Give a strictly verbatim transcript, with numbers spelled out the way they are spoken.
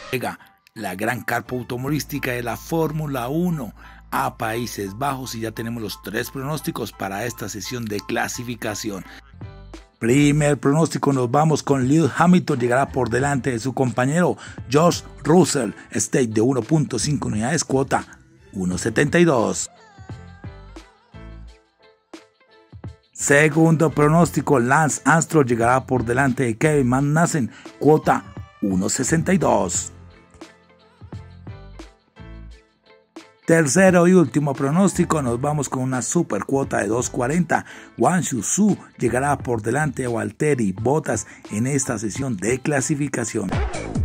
Llega la gran carpa automovilística de la Fórmula uno a Países Bajos y ya tenemos los tres pronósticos para esta sesión de clasificación. Primer pronóstico, nos vamos con Lewis Hamilton, llegará por delante de su compañero George Russell, stake de uno punto cinco unidades, cuota uno setenta y dos. Segundo pronóstico, Lance Armstrong llegará por delante de Kevin Magnussen, cuota uno sesenta y dos. Tercero y último pronóstico, nos vamos con una super cuota de dos cuarenta. Wang Yusu llegará por delante de Valtteri Bottas en esta sesión de clasificación.